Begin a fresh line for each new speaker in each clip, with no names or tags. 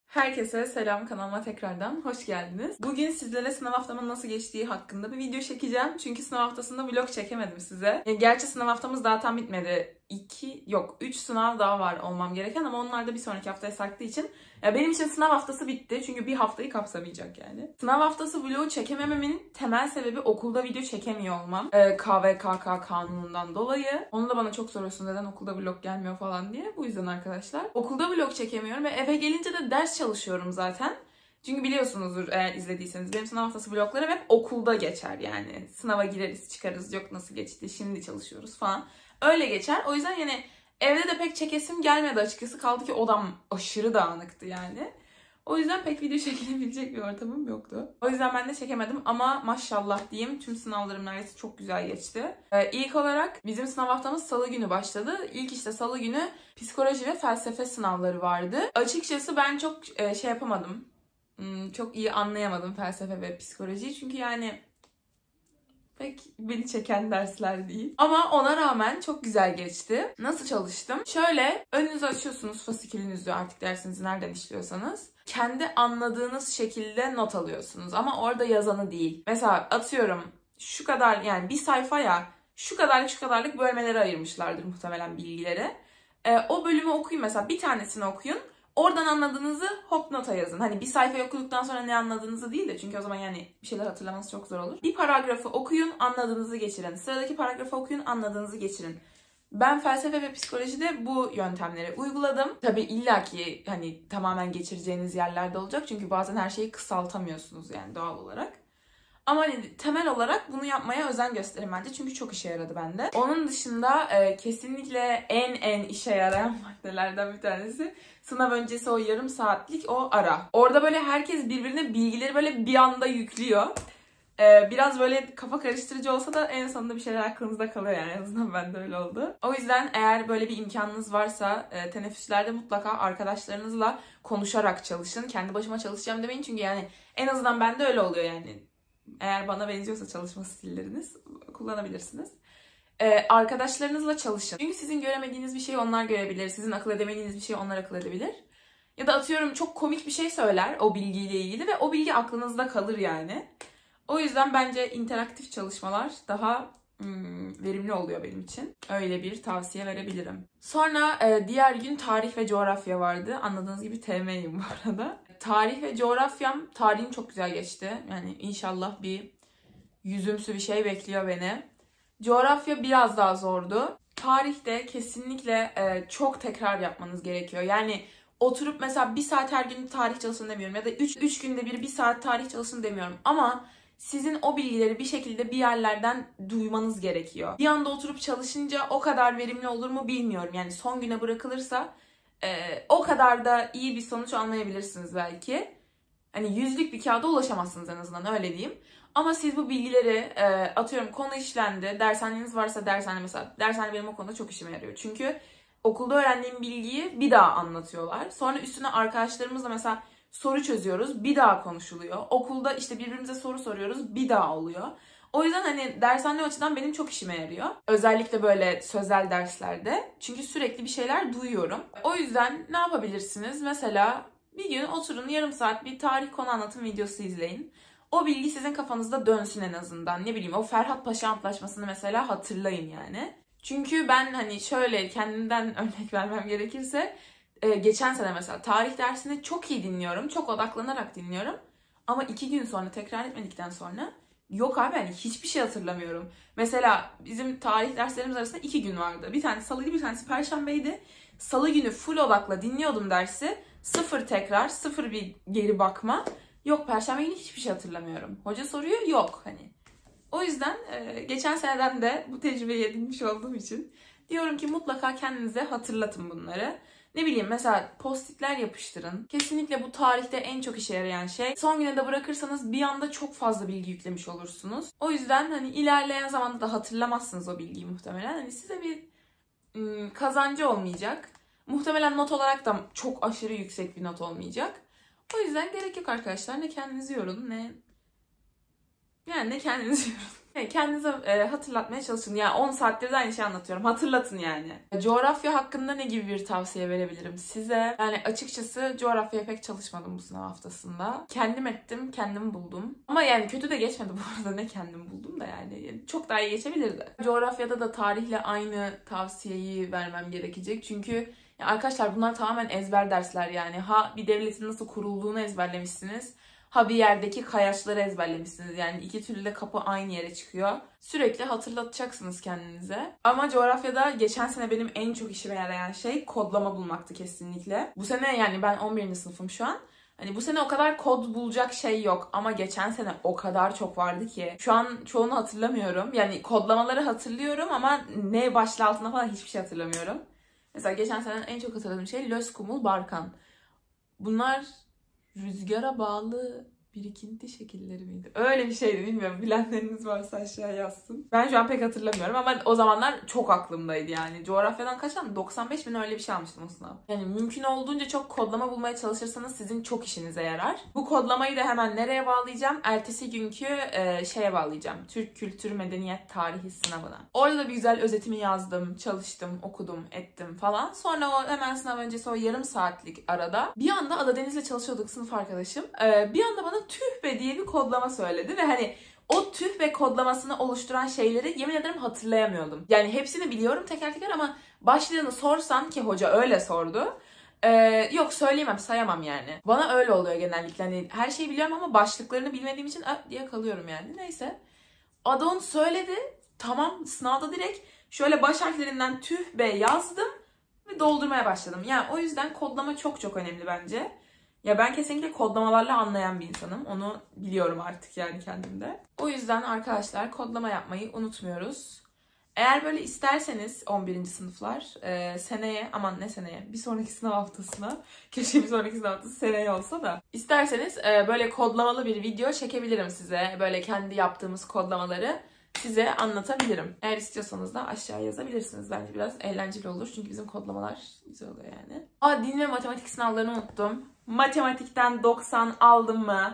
Herkese selam, kanalıma tekrardan hoş geldiniz. Bugün sizlere sınav haftamın nasıl geçtiği hakkında bir video çekeceğim. Çünkü sınav haftasında vlog çekemedim size. Gerçi sınav haftamız daha tam bitmedi. 3 sınav daha var olmam gereken ama onlar da bir sonraki haftaya sarktığı için benim için sınav haftası bitti. Çünkü bir haftayı kapsamayacak yani. Sınav haftası vlogu çekemememin temel sebebi okulda video çekemiyor olmam. KVKK kanunundan dolayı. Onu da bana çok soruyorsun neden okulda vlog gelmiyor falan diye. Bu yüzden arkadaşlar. Okulda vlog çekemiyorum ve eve gelince de ders çalışıyorum zaten. Çünkü biliyorsunuzdur eğer izlediyseniz benim sınav haftası vloglarım hep okulda geçer yani. Sınava gireriz çıkarız yok nasıl geçti şimdi çalışıyoruz falan. Öyle geçer. O yüzden yani evde de pek çekesim gelmedi açıkçası. Kaldı ki odam aşırı dağınıktı yani. O yüzden pek video çekilebilecek bir ortamım yoktu. O yüzden ben de çekemedim ama maşallah diyeyim tüm sınavlarım neredeyse çok güzel geçti. İlk olarak bizim sınav haftamız salı günü başladı. İlk işte salı günü psikoloji ve felsefe sınavları vardı. Açıkçası ben çok şey yapamadım. Çok iyi anlayamadım felsefe ve psikolojiyi. Çünkü yani pek beni çeken dersler değil. Ama ona rağmen çok güzel geçti. Nasıl çalıştım? Şöyle önünüzü açıyorsunuz fasikülünüzü artık dersinizi nereden işliyorsanız. Kendi anladığınız şekilde not alıyorsunuz ama orada yazanı değil. Mesela atıyorum şu kadar yani bir sayfaya şu kadarlık bölmelere ayırmışlardır muhtemelen bilgileri. O bölümü okuyun mesela bir tanesini okuyun. Oradan anladığınızı hop nota yazın. Hani bir sayfayı okuduktan sonra ne anladığınızı değil de çünkü o zaman yani bir şeyler hatırlaması çok zor olur. Bir paragrafı okuyun, anladığınızı geçirin. Sıradaki paragrafı okuyun, anladığınızı geçirin. Ben felsefe ve psikolojide bu yöntemleri uyguladım. Tabii illaki hani tamamen geçireceğiniz yerlerde olacak. Çünkü bazen her şeyi kısaltamıyorsunuz yani doğal olarak. Ama hani temel olarak bunu yapmaya özen gösterin bence. Çünkü çok işe yaradı bende. Onun dışında kesinlikle en işe yarayan maddelerden bir tanesi sınav öncesi o yarım saatlik o ara. Orada böyle herkes birbirine bilgileri böyle bir anda yüklüyor. Biraz böyle kafa karıştırıcı olsa da en sonunda bir şeyler aklınızda kalıyor yani en azından bende öyle oldu. O yüzden eğer böyle bir imkanınız varsa teneffüslerde mutlaka arkadaşlarınızla konuşarak çalışın. Kendi başıma çalışacağım demeyin çünkü yani en azından bende öyle oluyor yani. Eğer bana benziyorsa çalışma stilleriniz kullanabilirsiniz. Arkadaşlarınızla çalışın. Çünkü sizin göremediğiniz bir şeyi onlar görebilir. Sizin akıl edemediğiniz bir şeyi onlar akıl edebilir. Ya da atıyorum çok komik bir şey söyler o bilgiyle ilgili ve o bilgi aklınızda kalır yani. O yüzden bence interaktif çalışmalar daha verimli oluyor benim için. Öyle bir tavsiye verebilirim. Sonra diğer gün tarih ve coğrafya vardı. Anladığınız gibi TM'yim bu arada. Tarih ve tarihim çok güzel geçti. Yani inşallah bir yüzümsü bir şey bekliyor beni. Coğrafya biraz daha zordu. Tarihte kesinlikle çok tekrar yapmanız gerekiyor. Yani oturup mesela bir saat her gün tarih çalışın demiyorum. Ya da 3 günde bir saat tarih çalışın demiyorum. Ama sizin o bilgileri bir şekilde bir yerlerden duymanız gerekiyor. Bir anda oturup çalışınca o kadar verimli olur mu bilmiyorum. Yani son güne bırakılırsa o kadar da iyi bir sonuç almayabilirsiniz belki. Hani yüzlük bir kağıda ulaşamazsınız en azından öyle diyeyim. Ama siz bu bilgileri atıyorum konu işlendi, dershaneniz varsa dershane mesela. Dershane benim o konuda çok işime yarıyor. Çünkü okulda öğrendiğim bilgiyi bir daha anlatıyorlar. Sonra üstüne arkadaşlarımızla mesela soru çözüyoruz, bir daha konuşuluyor. Okulda işte birbirimize soru soruyoruz, bir daha oluyor. O yüzden hani dershane açıdan benim çok işime yarıyor. Özellikle böyle sözel derslerde. Çünkü sürekli bir şeyler duyuyorum. O yüzden ne yapabilirsiniz? Mesela bir gün oturun yarım saat bir tarih konu anlatım videosu izleyin. O bilgi sizin kafanızda dönsün en azından. Ne bileyim o Ferhat Paşa Antlaşması'nı mesela hatırlayın yani. Çünkü ben hani şöyle kendimden örnek vermem gerekirse geçen sene mesela tarih dersini çok iyi dinliyorum. Çok odaklanarak dinliyorum. Ama 2 gün sonra tekrar etmedikten sonra yok abi hani hiçbir şey hatırlamıyorum. Mesela bizim tarih derslerimiz arasında 2 gün vardı. Bir tanesi salıydı bir tanesi perşembeydi. Salı günü full odakla dinliyordum dersi. Sıfır tekrar, sıfır bir geri bakma. Yok perşembe günü hiçbir şey hatırlamıyorum. Hoca soruyor yok hani. O yüzden geçen seneden de bu tecrübeyi edinmiş olduğum için diyorum ki mutlaka kendinize hatırlatın bunları. Ne bileyim mesela postitler yapıştırın. Kesinlikle bu tarihte en çok işe yarayan şey. Son güne de bırakırsanız bir anda çok fazla bilgi yüklemiş olursunuz. O yüzden hani ilerleyen zamanda da hatırlamazsınız o bilgiyi muhtemelen. Hani size bir kazancı olmayacak. Muhtemelen not olarak da çok aşırı yüksek bir not olmayacak. O yüzden gerek yok arkadaşlar. Ne kendinizi yorun ne Yani ne kendiniz yorun. Kendinize hatırlatmaya çalışın. Yani 10 saattir de aynı şeyi anlatıyorum. Hatırlatın yani. Coğrafya hakkında ne gibi bir tavsiye verebilirim size? Yani açıkçası coğrafyaya pek çalışmadım bu sınav haftasında. Kendim ettim, kendim buldum. Ama yani kötü de geçmedi bu arada. Ne kendim buldum da yani. Çok daha iyi geçebilirdi. Coğrafyada da tarihle aynı tavsiyeyi vermem gerekecek. Çünkü ya arkadaşlar bunlar tamamen ezber dersler yani. Ha bir devletin nasıl kurulduğunu ezberlemişsiniz. Ha bir yerdeki kayaçları ezberlemişsiniz. Yani iki türlü de kapı aynı yere çıkıyor. Sürekli hatırlatacaksınız kendinize. Ama coğrafyada geçen sene benim en çok işime yarayan şey kodlama bulmaktı kesinlikle. Bu sene yani ben 11. sınıfım şu an. Hani bu sene o kadar kod bulacak şey yok ama geçen sene o kadar çok vardı ki. Şu an çoğunu hatırlamıyorum. Yani kodlamaları hatırlıyorum ama ne başlığı altında falan hiçbir şey hatırlamıyorum. Mesela geçen sene en çok hatırladığım şey Lös Kumul Barkan. Bunlar rüzgara bağlı birikinti şekilleri miydi? Öyle bir şeydi, bilmiyorum. Bilenleriniz varsa aşağıya yazsın. Ben şu an pek hatırlamıyorum ama o zamanlar çok aklımdaydı yani. Coğrafyadan kaç aldım? 95 bin öyle bir şey almıştım o sınav. Yani mümkün olduğunca çok kodlama bulmaya çalışırsanız sizin çok işinize yarar. Bu kodlamayı da hemen nereye bağlayacağım? Ertesi günkü şeye bağlayacağım. Türk Kültür Medeniyet Tarihi sınavına. Orada da bir güzel özetimi yazdım, çalıştım, okudum, ettim falan. Sonra o hemen sınav öncesi o yarım saatlik arada bir anda Ada Deniz'le çalışıyorduk, sınıf arkadaşım. Bir anda bana tüh be diye bir kodlama söyledi ve hani o tüh be kodlamasını oluşturan şeyleri yemin ederim hatırlayamıyordum. Yani hepsini biliyorum teker teker ama başlığını sorsan, ki hoca öyle sordu. Yok söyleyemem, sayamam yani. Bana öyle oluyor genellikle. Hani her şeyi biliyorum ama başlıklarını bilmediğim için diye kalıyorum yani. Neyse. Ada onu söyledi. Tamam, sınavda direkt şöyle baş harflerinden tüh be yazdım ve doldurmaya başladım. Yani o yüzden kodlama çok çok önemli bence. Ya ben kesinlikle kodlamalarla anlayan bir insanım. Onu biliyorum artık yani kendimde. O yüzden arkadaşlar kodlama yapmayı unutmuyoruz. Eğer böyle isterseniz 11. sınıflar seneye, aman ne seneye, bir sonraki sınav haftasına, keşke bir sonraki sınav haftası seneye olsa da, isterseniz böyle kodlamalı bir video çekebilirim size. Böyle kendi yaptığımız kodlamaları size anlatabilirim. Eğer istiyorsanız da aşağıya yazabilirsiniz. Bence biraz eğlenceli olur çünkü bizim kodlamalar güzel oluyor yani. Din ve matematik sınavlarını unuttum. Matematikten 90 aldım mı?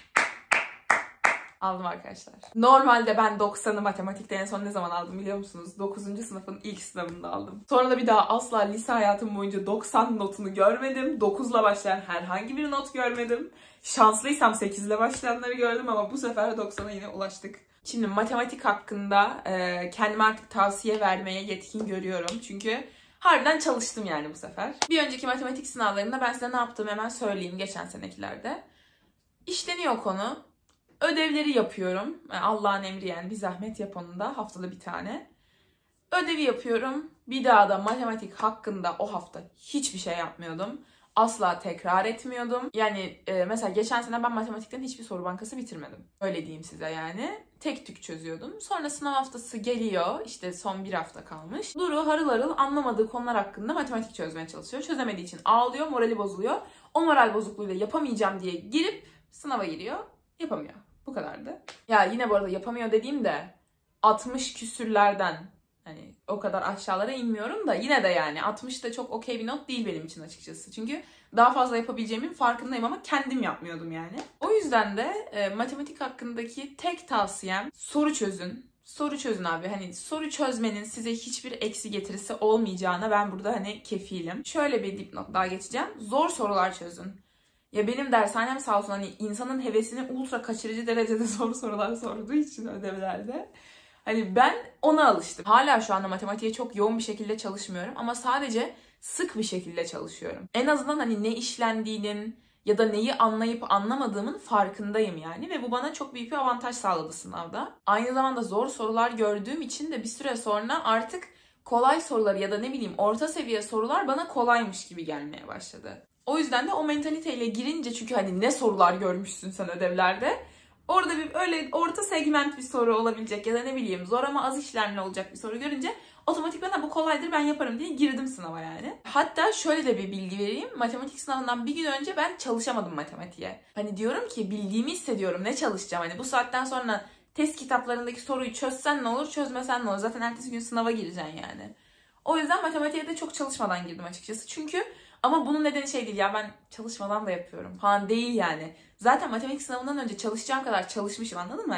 Aldım arkadaşlar. Normalde ben 90'ı matematikte en son ne zaman aldım biliyor musunuz? 9. sınıfın ilk sınavında aldım. Sonra da bir daha asla lise hayatım boyunca 90 notunu görmedim. 9'la başlayan herhangi bir not görmedim. Şanslıysam 8'le başlayanları gördüm ama bu sefer 90'a yine ulaştık. Şimdi matematik hakkında kendime artık tavsiye vermeye yetkin görüyorum. Çünkü harbiden çalıştım yani bu sefer. Bir önceki matematik sınavlarında ben size ne yaptığımı hemen söyleyeyim, geçen senekilerde. İşleniyor konu. Ödevleri yapıyorum. Allah'ın emri yani, bir zahmet yap onu da. Haftada bir tane. Ödevi yapıyorum. Bir daha da matematik hakkında o hafta hiçbir şey yapmıyordum. Asla tekrar etmiyordum. Yani mesela geçen sene ben matematikten hiçbir soru bankası bitirmedim. Öyle diyeyim size yani. Tek tük çözüyordum. Sonra sınav haftası geliyor. İşte son bir hafta kalmış. Duru harıl harıl anlamadığı konular hakkında matematik çözmeye çalışıyor. Çözemediği için ağlıyor, morali bozuluyor. O moral bozukluğuyla yapamayacağım diye girip sınava giriyor. Yapamıyor. Bu kadardı. Ya yine bu arada yapamıyor dediğimde 60 küsürlerden, hani o kadar aşağılara inmiyorum da yine de yani 60 da çok okey bir not değil benim için açıkçası. Çünkü daha fazla yapabileceğimin farkındayım ama kendim yapmıyordum yani. O yüzden de matematik hakkındaki tek tavsiyem soru çözün. Soru çözün abi. Hani soru çözmenin size hiçbir eksi getirisi olmayacağına ben burada hani kefilim. Şöyle bir dipnot daha geçeceğim. Zor sorular çözün. Ya benim dershanem sağ olsun hani insanın hevesini ultra kaçırıcı derecede zor sorular sorduğu için ödevlerde. Hani ben ona alıştım. Hala şu anda matematiğe çok yoğun bir şekilde çalışmıyorum ama sadece sık bir şekilde çalışıyorum. En azından hani ne işlendiğinin ya da neyi anlayıp anlamadığımın farkındayım yani ve bu bana çok büyük bir avantaj sağladı sınavda. Aynı zamanda zor sorular gördüğüm için de bir süre sonra artık kolay soruları ya da ne bileyim orta seviye sorular bana kolaymış gibi gelmeye başladı. O yüzden de o mentaliteyle girince, çünkü hani ne sorular görmüşsün sen ödevlerde. Orada bir öyle orta segment bir soru olabilecek ya da ne bileyim zor ama az işlemli olacak bir soru görünce otomatikman bu kolaydır ben yaparım diye girdim sınava yani. Hatta şöyle de bir bilgi vereyim. Matematik sınavından bir gün önce ben çalışamadım matematiğe. Hani diyorum ki bildiğimi hissediyorum, ne çalışacağım? Hani bu saatten sonra test kitaplarındaki soruyu çözsen ne olur, çözmesen ne olur? Zaten ertesi gün sınava gireceksin yani. O yüzden matematiğe de çok çalışmadan girdim açıkçası. Çünkü ama bunun nedeni şey değil ya, ben çalışmadan da yapıyorum falan değil yani. Zaten matematik sınavından önce çalışacağım kadar çalışmışım, anladın mı? Hani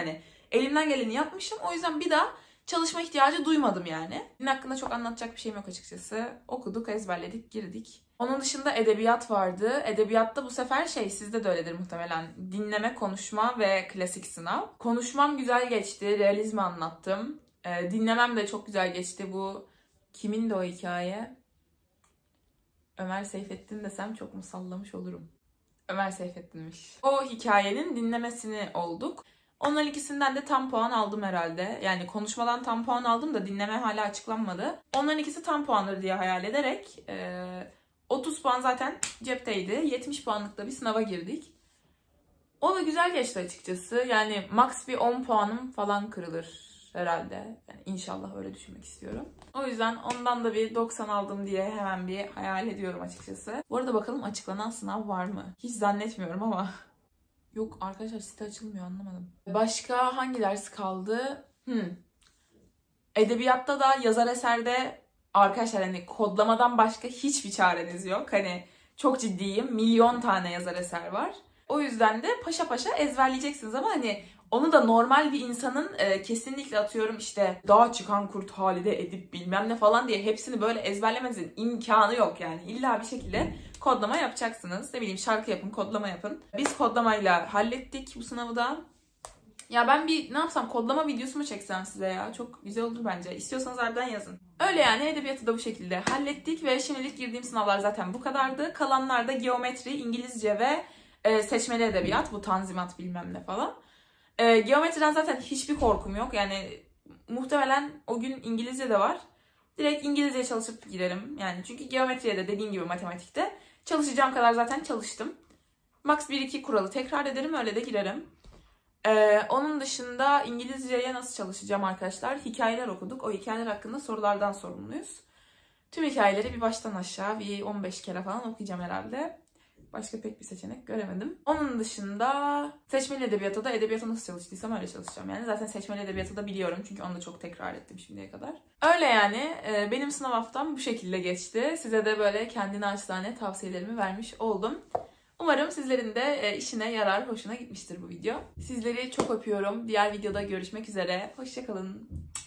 elimden geleni yapmışım. O yüzden bir daha çalışma ihtiyacı duymadım yani. Din hakkında çok anlatacak bir şeyim yok açıkçası. Okuduk, ezberledik, girdik. Onun dışında edebiyat vardı. Edebiyatta bu sefer sizde de öyledir muhtemelen. Dinleme, konuşma ve klasik sınav. Konuşmam güzel geçti. Realizmi anlattım. Dinlemem de çok güzel geçti. Bu kimin de o hikaye? Ömer Seyfettin desem çok mu sallamış olurum? Ömer Seyfettin'miş. O hikayenin dinlemesini olduk. Onların ikisinden de tam puan aldım herhalde. Yani konuşmadan tam puan aldım da dinleme hala açıklanmadı. Onların ikisi tam puandır diye hayal ederek 30 puan zaten cepteydi. 70 puanlık da bir sınava girdik. O da güzel geçti açıkçası. Yani max bir 10 puanım falan kırılır herhalde. Yani inşallah öyle düşünmek istiyorum. O yüzden ondan da bir 90 aldım diye hemen bir hayal ediyorum açıkçası. Bu arada bakalım açıklanan sınav var mı? Hiç zannetmiyorum ama. Yok arkadaşlar, site açılmıyor, anlamadım. Başka hangi ders kaldı? Edebiyatta da yazar eserde arkadaşlar hani kodlamadan başka hiçbir çareniz yok. Hani çok ciddiyim. Milyon tane yazar eser var. O yüzden de paşa paşa ezberleyeceksiniz ama hani onu da normal bir insanın kesinlikle atıyorum işte dağa çıkan kurt Halide Edip bilmem ne falan diye hepsini böyle ezberlemenizin imkanı yok yani. İlla bir şekilde kodlama yapacaksınız. Ne bileyim, şarkı yapın, kodlama yapın. Biz kodlamayla hallettik bu sınavı da. Ya ben ne yapsam, kodlama videosu mu çeksem size ya? Çok güzel olur bence. İstiyorsanız harbiden yazın. Öyle yani, edebiyatı da bu şekilde hallettik ve şimdilik girdiğim sınavlar zaten bu kadardı. Kalanlar da geometri, İngilizce ve seçmeli edebiyat. Bu tanzimat bilmem ne falan. Geometriden zaten hiçbir korkum yok. Yani muhtemelen o gün İngilizce de var. Direkt İngilizceye çalışıp girerim. Yani çünkü geometriye de dediğim gibi matematikte çalışacağım kadar zaten çalıştım. Max 1-2 kuralı tekrar ederim, öyle de girerim. Onun dışında İngilizceye nasıl çalışacağım arkadaşlar? Hikayeler okuduk. O hikayeler hakkında sorulardan sorumluyuz. Tüm hikayeleri bir baştan aşağı bir 15 kere falan okuyacağım herhalde. Başka pek bir seçenek göremedim. Onun dışında seçmeli edebiyata da edebiyata nasıl çalıştıysam öyle çalışacağım. Yani zaten seçmeli edebiyatı da biliyorum çünkü onu da çok tekrar ettim şimdiye kadar. Öyle yani benim sınav haftam bu şekilde geçti. Size de böyle kendi naçizane tavsiyelerimi vermiş oldum. Umarım sizlerin de işine yarar, hoşuna gitmiştir bu video. Sizleri çok öpüyorum. Diğer videoda görüşmek üzere. Hoşça kalın.